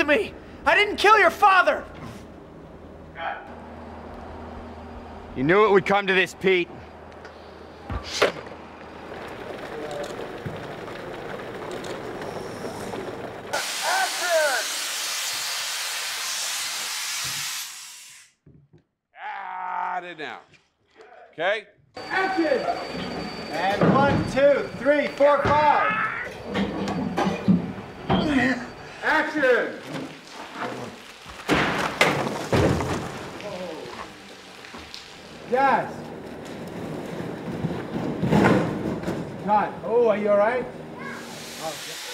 me! I didn't kill your father! You knew it would come to this, Pete. It now. Okay? Action! And 1, 2, 3, 4, 5. Action! Yes. Cut. Oh, are you all right? Oh,